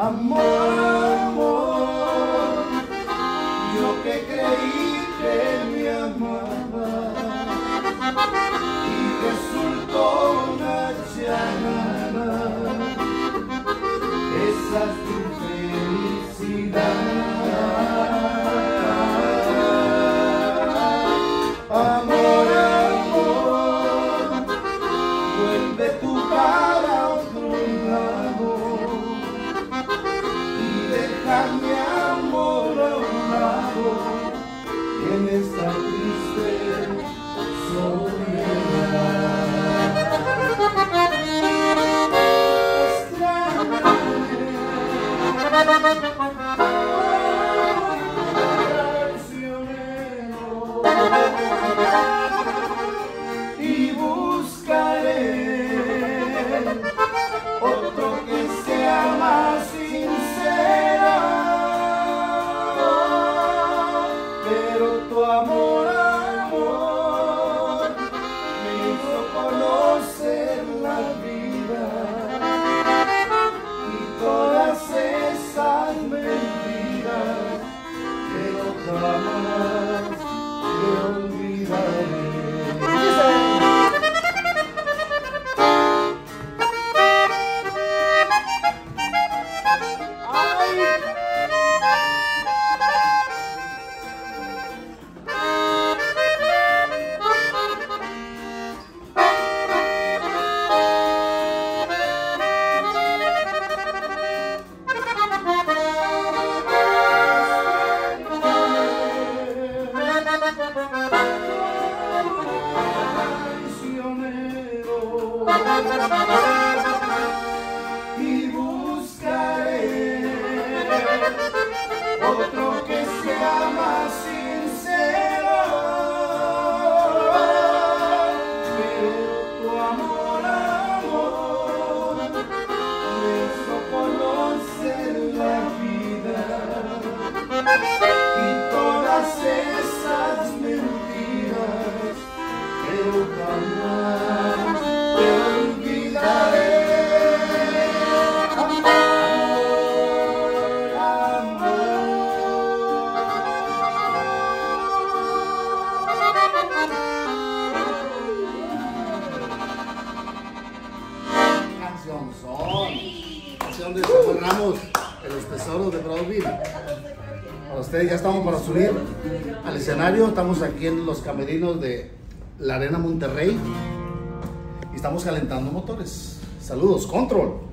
Amor, amor, yo que creí que me amaba y resultó una llanada. Esa es tu felicidad. Amor, amor, vuelve tu cara a otro lado y deja mi amor a un lado en esta triste soledad. Y buscaré otro que sea más sincero, pero tu amor, amor, me hizo conocer la vida y todas esas mentiras que jamás te olvidaré. Y buscaré otro que sea más sincero, pero tu amor, amor, me hizo conocer la vida y todas esas mentiras, pero jamás te olvidaré. Canción de Samuel Ramos, Los Tesoros de Broadville. Para ustedes ya estamos para subir al escenario. Estamos aquí en los camerinos de la Arena Monterrey y estamos calentando motores. Saludos, Control.